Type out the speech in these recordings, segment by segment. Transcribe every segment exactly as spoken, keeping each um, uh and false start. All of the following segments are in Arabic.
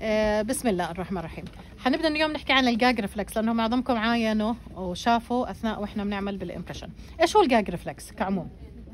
آه بسم الله الرحمن الرحيم. حنبدا اليوم نحكي عن الجاج ريفلكس لانه معظمكم عاينوا وشافوا اثناء واحنا بنعمل بالامبريشن. ايش هو الجاج ريفلكس كعموم؟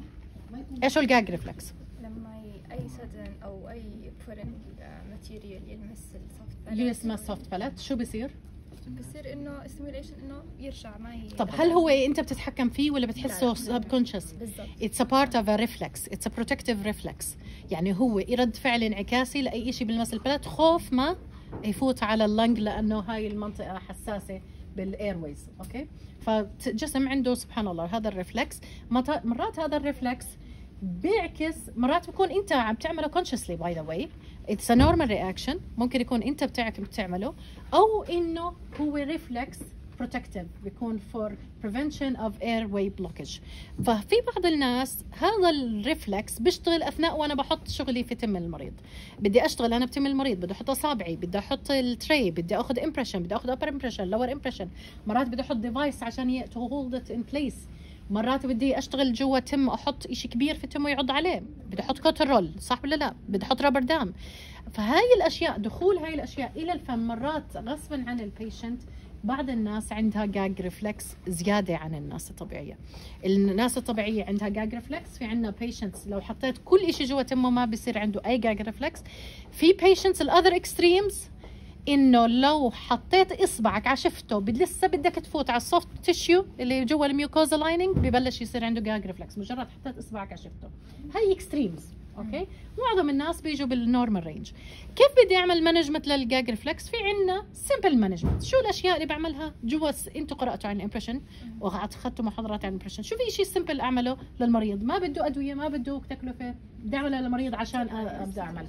ايش هو الجاج ريفلكس؟ لما اي سدن او اي فورن ماتيريال يلمس السوفت باليت اللي اسمه سوفت باليت شو بصير؟ بصير انه ستيميوليشن انه يرجع ما ي... طب هل هو انت بتتحكم فيه ولا بتحسه سبكونشس؟ بالضبط. It's a part of a reflex. It's a protective reflex. يعني هو رد فعل انعكاسي لاي شيء بلمس البلد، خوف ما يفوت على اللنج لانه هاي المنطقه حساسه بالايرويز. اوكي، فجسم عنده سبحان الله هذا الريفلكس. مرات هذا الريفلكس بيعكس، مرات بكون انت عم تعمله consciously by the way. It's a normal reaction. ممكن يكون انت بتاعك بتعمله او انه هو ريفلكس protective بيكون for prevention of airway blockage. ففي بعض الناس هذا الريفلكس بيشتغل اثناء وانا بحط شغلي في تم المريض. بدي اشتغل انا بتم المريض، بدي احط اصابعي، بدي احط التري، بدي اخذ امبريشن، بدي اخذ upper impression lower impression. مرات بدي احط ديفايس عشان to hold it in place. مرات بدي اشتغل جوا تم احط شيء كبير في تمه يعض عليه، بدي احط كوترول صح ولا لا، بدي احط رابر دام. فهاي الاشياء، دخول هاي الاشياء الى الفم مرات غصبا عن البيشنت. بعض الناس عندها جاج ريفلكس زياده عن الناس الطبيعيه. الناس الطبيعيه عندها جاج ريفلكس. في عندنا بيشنتس لو حطيت كل شيء جوا تمه ما بصير عنده اي جاج ريفلكس. في بيشنتس الاذر اكستريمز انه لو حطيت اصبعك على شفته لسه بدك تفوت على السوفت تيشيو اللي جوا الميوكوزا لايننج ببلش يصير عنده جاج ريفلكس مجرد حطيت اصبعك على شفته. هاي اكستريمز. اوكي، معظم الناس بيجوا بالنورمال رينج. كيف بدي اعمل مانجمنت للجاج ريفلكس؟ في عندنا سمبل مانجمنت. شو الاشياء اللي بعملها جوا؟ انتم قراتوا عن الامبريشن واخذتوا محاضرات عن الامبريشن. شو في شيء سمبل اعمله للمريض؟ ما بده ادويه، ما بده تكلفه، بدي اعملها للمريض عشان ابدا اعمل.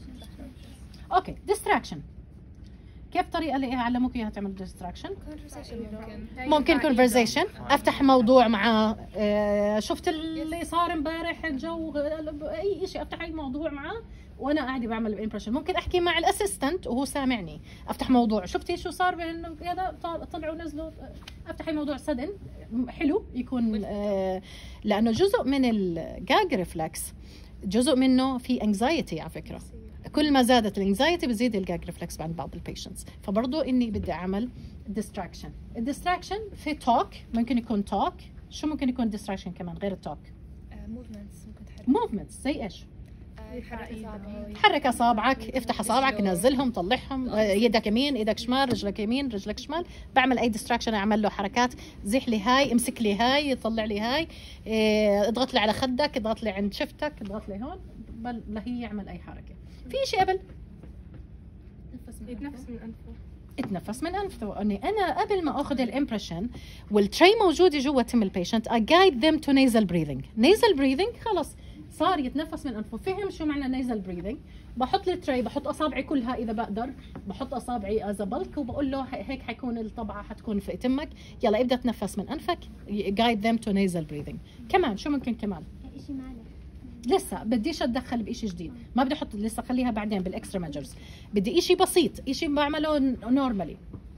اوكي، ديستراكشن. كيف طريقة اللي علموك اياها تعمل ديستراكشن؟ ممكن ممكن كونفرزيشن، افتح موضوع معاه. آه شفت اللي صار امبارح الجو، اي شيء افتح اي موضوع معاه وانا قاعده بعمل امبريشن. ممكن احكي مع الاسيستنت وهو سامعني، افتح موضوع. شفتي شو صار بين هذا، طلعوا نزلوا، افتح اي موضوع سدن حلو يكون. آه لانه جزء من الجاج ريفلكس جزء منه في انكزايتي على فكره. كل ما زادت الانكزايتي بزيد الجاج ريفلكس عند بعض البيشنتس. فبرضه اني بدي اعمل ديستراكشن. الديستراكشن في توك، ممكن يكون توك. شو ممكن يكون ديستراكشن كمان غير التوك؟ موفمنتس. ممكن تحرك موفمنتس زي ايش؟ حرك اصابعك، افتح اصابعك، نزلهم، طلعهم، يدك يمين ايدك شمال، رجلك يمين رجلك شمال. بعمل اي ديستراكشن اعمل له حركات. زح لي هاي، امسك لي هاي، طلع لي هاي، إيه، اضغط لي على خدك، اضغط لي عند شفتك، اضغط لي هون. بل لا هي يعمل اي حركه. في شيء قبل يتنفس من انفه. اتنفس من انفه. اني انا قبل ما اخذ الامبريشن والتري موجوده جوا تم البيشنت I guide them to nasal breathing. nasal breathing خلص صار يتنفس من انفه، فهم شو معنى nasal breathing. بحط التري، بحط اصابعي كلها اذا بقدر، بحط اصابعي از بلك وبقول له هيك حيكون الطبعه حتكون في تمك، يلا ابدا تنفس من انفك. guide them to nasal breathing. كمان شو ممكن كمان؟ شيء مالك لسه بديش اتدخل بشيء جديد، ما بدي احط، لسه خليها بعدين بالاكسترا ميجرز. بدي شيء بسيط، شيء بعمله نورمالي.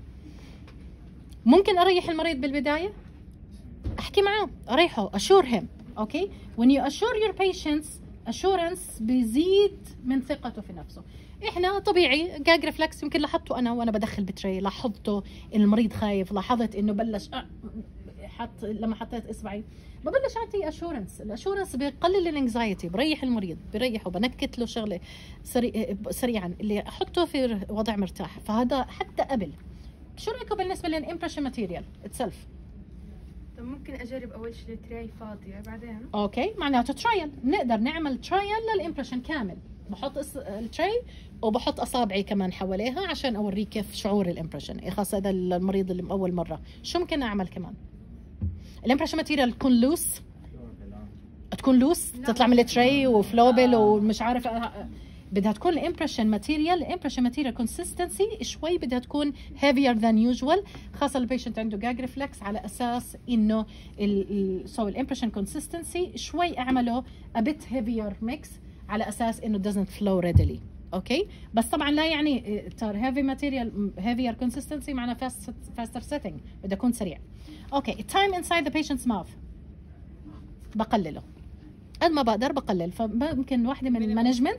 ممكن اريح المريض بالبدايه، احكي معاه، اريحه، اشور هيم. اوكي، when you assure your patients assurance بيزيد من ثقته في نفسه. احنا طبيعي جاج ريفلكس يمكن لاحظته انا وانا بدخل بتري، لاحظته ان المريض خايف، لاحظت انه بلش حط، لما حطيت اصبعي ببلش اعطي اشورنس. الاشورنس بيقلل الانكزايتي، بريح المريض، بريحه، بنكت له شغله سريع سريعا اللي احطه في وضع مرتاح. فهذا حتى قبل. شو رايكم بالنسبه للامبريشن ماتيريال اتسلف؟ طب ممكن اجرب اول شيء التراي فاضيه بعدين. اوكي، معناته ترايل. نقدر نعمل ترايل للامبريشن كامل. بحط التراي وبحط اصابعي كمان حواليها عشان اوريك كيف شعور الامبريشن، خاصه اذا المريض اللي اول مره. شو ممكن اعمل كمان؟ الامبريشن ماتيريال تكون لوس، تكون لوس تطلع من التري وفلوبل ومش عارف. بدها تكون الامبريشن ماتيريال، الامبريشن ماتيريال كونسستنسي شوي بدها تكون heavier than usual، خاصه البيشنت عنده جاج ريفلكس، على اساس انه سو الامبريشن كونسستنسي شوي اعمله a bit heavier mix على اساس انه doesn't flow readily. اوكي، بس طبعا لا يعني ترى هيفي ماتيريال heavier consistency معناه fast faster setting، بده يكون سريع. اوكي، time inside the patient's mouth بقلله قد ما بقدر بقلل. فممكن واحده من المانجمنتس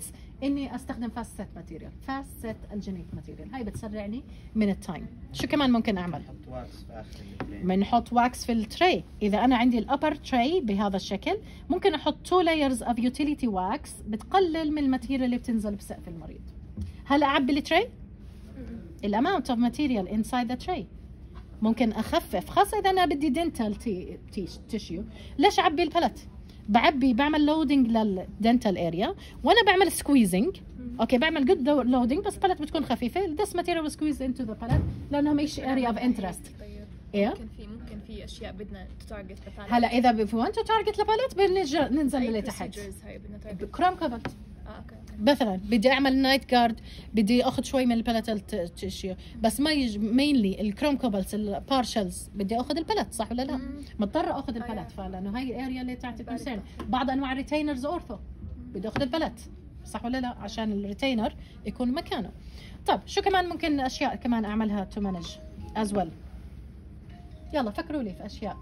اني استخدم فاست سيت ماتيريال، فاست سيت الجينيك ماتيريال، هاي بتسرعني من التايم. شو كمان ممكن اعمل؟ نحط واكس في اخر التري. بنحط واكس في التري. اذا انا عندي الابر تري بهذا الشكل ممكن احط تو لايرز اوف يوتيليتي واكس بتقلل من الماتيريال اللي بتنزل بسقف المريض. هلا اعبي التري الاماونت اوف ماتيريال انسايد ذا تري، ممكن اخفف خاصه اذا انا بدي دنتال تيشيو. ليش اعبي البلت؟ بعبي بعمل لودنج للدنتال اريا وانا بعمل سكويزنج. اوكي بعمل جود لودنج بس بلت بتكون خفيفه. this material سكويز into the pallet لانها مش اريا اوف انترست. ايه ممكن في ممكن في اشياء بدنا تارجت مثلا. هلا اذا في وانت تارجت لبلت بنرجع ننزل لتحت. كرام كوبلت اه اوكي مثلا بدي اعمل نايت جارد، بدي اخذ شوي من البلت تشيو بس ما يج... مينلي الكروم كوبلز البارشلز بدي اخذ البلت، صح ولا لا؟ مضطره اخذ البلت فلانه هاي الاريا اللي تحت الكونسيرن. بعض انواع الريتينرز اورثو بدي اخذ البلت، صح ولا لا؟ عشان الريتينر يكون مكانه. طيب شو كمان ممكن اشياء كمان اعملها تو مانج از ويل؟ يلا فكروا لي في اشياء.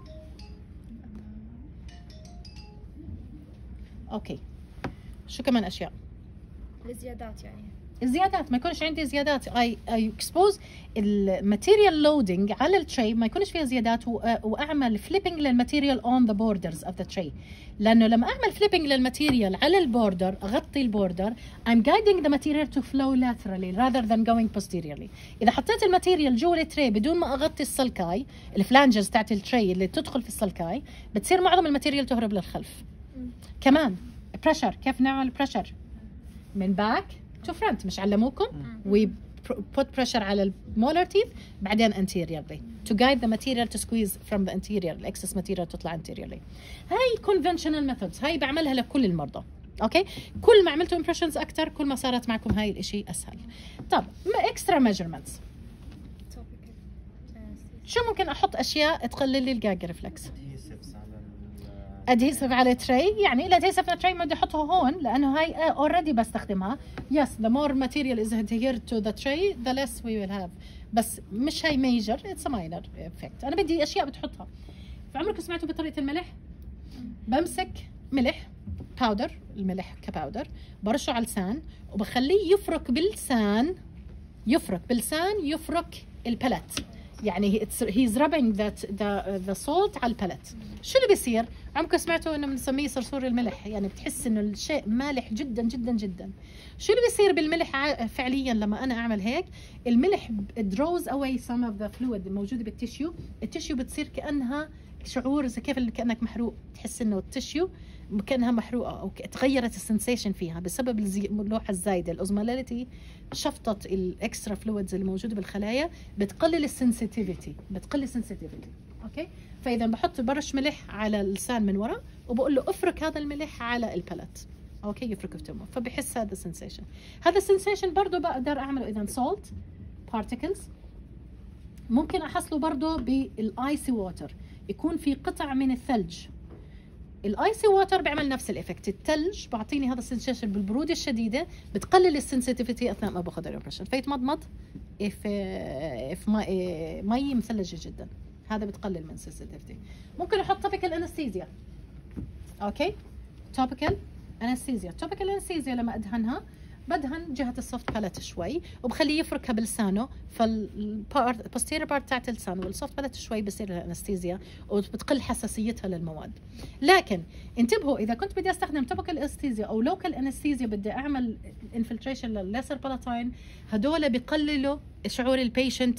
اوكي شو كمان اشياء؟ الزيادات يعني الزيادات ما يكونش عندي زيادات. اي اي اكسبوز الماتيريال لودنج على التري ما يكونش فيها زيادات، واعمل فليبنج للماتيريال اون ذا بوردرز اوف ذا تري. لانه لما اعمل فليبنج للماتيريال على البوردر اغطي البوردر I'm guiding the material to flow laterally rather than going posteriorly. اذا حطيت الماتيريال جوا التري بدون ما اغطي السلكاي الفلانجز تاعت التري اللي تدخل في السلكاي بتصير معظم الماتيريال تهرب للخلف. كمان بريشر، كيف نعمل بريشر؟ من باك تو فرونت، مش علموكم؟ وي put pressure على المولر تيث بعدين anteriorly to guide the material to squeeze from the anterior. الاكسس material تطلع anteriorly. هاي conventional methods، هاي بعملها لكل المرضى. اوكي كل ما عملتوا impressions اكثر كل ما صارت معكم هاي الاشي اسهل. طب extra measurements شو ممكن احط اشياء تقلل لي الجاج ريفلكس؟ ادهيسف على التري. يعني الادهيسف على التري ما بدي احطه هون لانه هاي اوريدي بستخدمها. يس the more material is adhered to the tray the less we will have، بس مش هاي major it's a minor effect. انا بدي اشياء بتحطها. فعمركم سمعتوا بطريقه الملح؟ بمسك ملح باودر، الملح كباودر برشه على اللسان وبخليه يفرك باللسان، يفرك باللسان يفرك البلت. يعني he's rubbing that the the salt على البلت. شو اللي بيصير؟ عمكم سمعتوا انه بنسميه صرصور الملح، يعني بتحس انه الشيء مالح جدا جدا جدا. شو اللي بيصير بالملح فعليا لما انا اعمل هيك؟ الملح draws away some of the fluid الموجوده بالتشيو، التشيو بتصير كانها شعور زي كيف كانك محروق، تحس انه التشيو كانها محروقه او تغيرت السنسيشن فيها بسبب اللوحه الزايده. الاوزمولاريتي شفطت الاكسترا فلويدز اللي موجوده بالخلايا، بتقلل السنسيتيفيتي، بتقلل السنسيتيفيتي. اوكي فاذا بحط برش ملح على اللسان من ورا وبقول له افرك هذا الملح على البلت. اوكي يفرك بتمه فبحس هذا السنسيشن. هذا السنسيشن برضه بقدر اعمله اذا سولت بارتيكلز. ممكن احصله برضه بالايسي ووتر، يكون في قطع من الثلج. الايسي ووتر بيعمل نفس الافكت، الثلج بعطيني هذا السنسيشن بالبروده الشديده، بتقلل السنسيتيفيتي اثناء ما باخذ الامبريشن. فيتمضمض في في مي مثلجه جدا، هذا بتقلل من السنسيتيفيتي. ممكن احط توبيكال انستيزيا. اوكي توبيكال انستيزيا، توبيكال انستيزيا لما ادهنها بدهن جهه السوفت باليت شوي وبخليه يفركها بلسانه، فالبارت البوستيريور بارت تاعت اللسان والسوفت باليت شوي بصير لها انستيزيا وبتقل حساسيتها للمواد. لكن انتبهوا اذا كنت بدي استخدم توبيكال انستيزيا او لوكال انستيزيا بدي اعمل انفلتريشن للليسر بالاتاين، هدول بيقللوا شعور البيشنت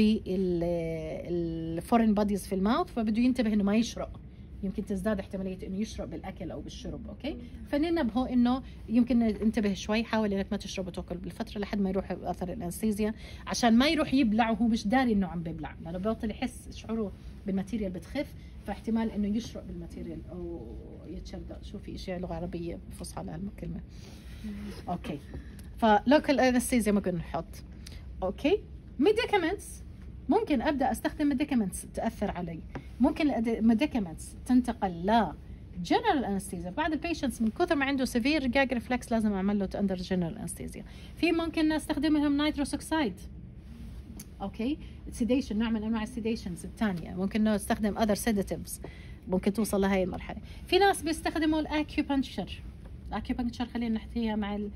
بالفورين بوديز في الماوث، فبده ينتبه انه ما يشرق، يمكن تزداد احتماليه انه يشرب بالاكل او بالشرب. اوكي فننبهه انه يمكن ننتبه شوي، حاول انك ما تشرب وتاكل بالفتره لحد ما يروح اثر الانستيزيا عشان ما يروح يبلع وهو مش داري انه عم بيبلع، لانه بيبطل يحس شعوره بالماتيريال بتخف، فاحتمال انه يشرب بالماتيريال او يتشردق. شو في شيء لغه عربيه فصحى لهالكلمه. اوكي فلوكال انستيزيا ممكن نحط. اوكي ميديكامنتس ممكن ابدا استخدم ميديكامنتس تاثر علي. ممكن الميديكامنتس تنتقل ل جنرال انستيزيا. بعض البيشنتس من كثر ما عنده سيفير جاج ريفلكس لازم اعمل له اندر جنرال انستيزيا. في ممكن نستخدم لهم نيتروس اوكسايد. اوكي سيديشن، نوع من انواع السيديشنز الثانيه. ممكن نستخدم اذر سيداتيفز ممكن توصل لهي المرحله. في ناس بيستخدموا الاكيوبنكشر. الاكيوبنكشر خلينا نحكيها مع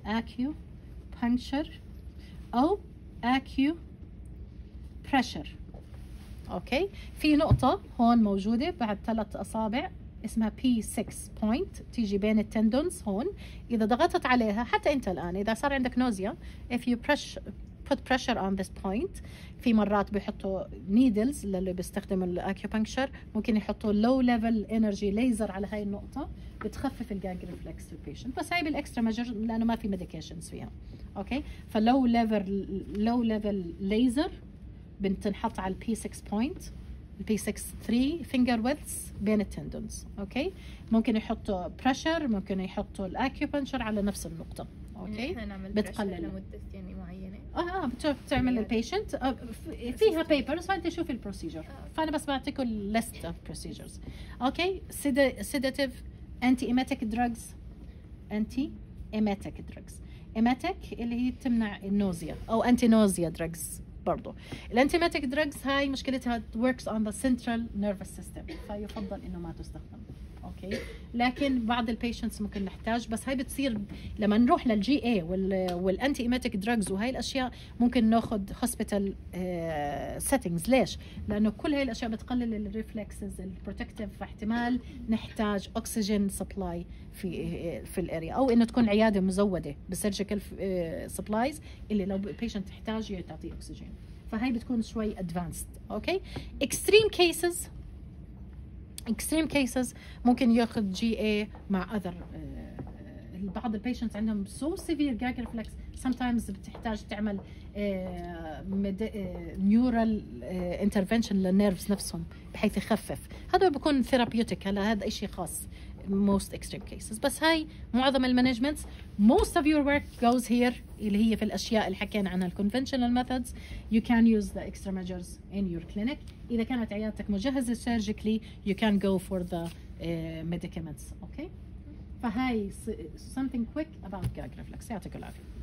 acupuncture أو acupressure. أوكي، في نقطة هون موجودة بعد ثلاث أصابع اسمها بي ستة point تيجي بين التندونز هون. إذا ضغطت عليها حتى أنت الآن إذا صار عندك نوزيا if you press put pressure on this point، في مرات بيحطوا needles اللي بيستخدموا الاكيوبنكشر، ممكن يحطوا low level energy laser على هاي النقطة بتخفف الجاج ريفلكس للبيشنت، بس هاي بالاكسترا ميجر لأنه ما في ميديكيشنز فيها. أوكي، فلو ليفل لو ليفل ليزر بتنحط على البي ستة بوينت، البي ستة ثلاثة فينجر ويدثs بين التندونز. اوكي، ممكن يحطوا بريشر، ممكن يحطوا الاكيوبنشر على نفس النقطه. اوكي، بتقلل لمده يعني معينه. اه اه بتعمل للبيشنت آه فيها بيبرز فانت شوفي البروسيجر، فانا بس بعطيكم الليست اوف بروسيجرز. اوكي، سيداتيف، انتي ايميتيك دراجز، انتي ايميتيك دراجز، ايميتيك اللي هي تمنع النوزيا او انتي نوزيا دراجز. برضو الانتيماتيك دراجز هاي مشكلتها works on the central nervous system، فيفضل انه ما تستخدم. اوكي، لكن بعض البيشنتس ممكن نحتاج، بس هاي بتصير لما نروح للجي اي والانتي ايماتيك دراجز وهاي الاشياء ممكن ناخذ هوسبيتال سيتنجز. ليش؟ لانه كل هاي الاشياء بتقلل الريفلكسز البروتكتيف، فاحتمال نحتاج اكسجين سبلاي في في الاريا، او انه تكون عياده مزوده بالسيرجيكال سبلايز اللي لو البيشنت تحتاج تعطيه اكسجين، فهي بتكون شوي ادفانسد. اوكي، اكستريم كيسز اكستريم كيسز ممكن ياخذ جي اي مع اذر. بعض البيشنتس عندهم سو سيفير جاج ريفلكس sometimes بتحتاج تعمل نيورال انترفنشن للنيرفز نفسهم بحيث يخفف. هذا بيكون ثيرابيوتيك، هلا هذا شيء خاص most extreme cases. بس هاي معظم المانجمنتس most of your work goes here اللي هي في الاشياء اللي حكينا عنها الconventional methods. You can use the extra measures in your clinic. اذا كانت عيادتك مجهزه surgically you can go for the uh, medicaments. okay، فهاي something quick about gag reflex. يعطيك العافيه.